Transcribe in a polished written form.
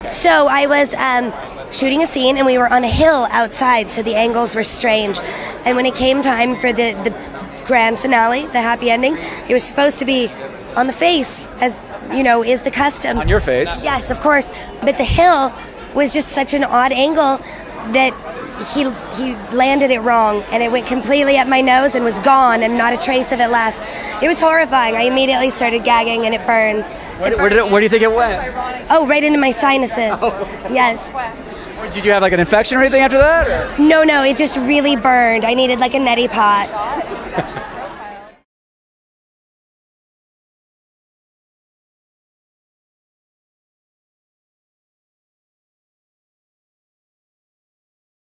So I was shooting a scene, and we were on a hill outside, so the angles were strange. And when it came time for the grand finale, the happy ending, it was supposed to be on the face, as you know, is the custom. On your face? Yes, of course. But the hill was just such an odd angle that he landed it wrong, and it went completely up my nose and was gone, and not a trace of it left. It was horrifying. I immediately started gagging, and it burns. Where do you think it went? Oh, right into my sinuses. Oh. Yes. Did you have like an infection or anything after that? Or? No, it just really burned. I needed like a neti pot.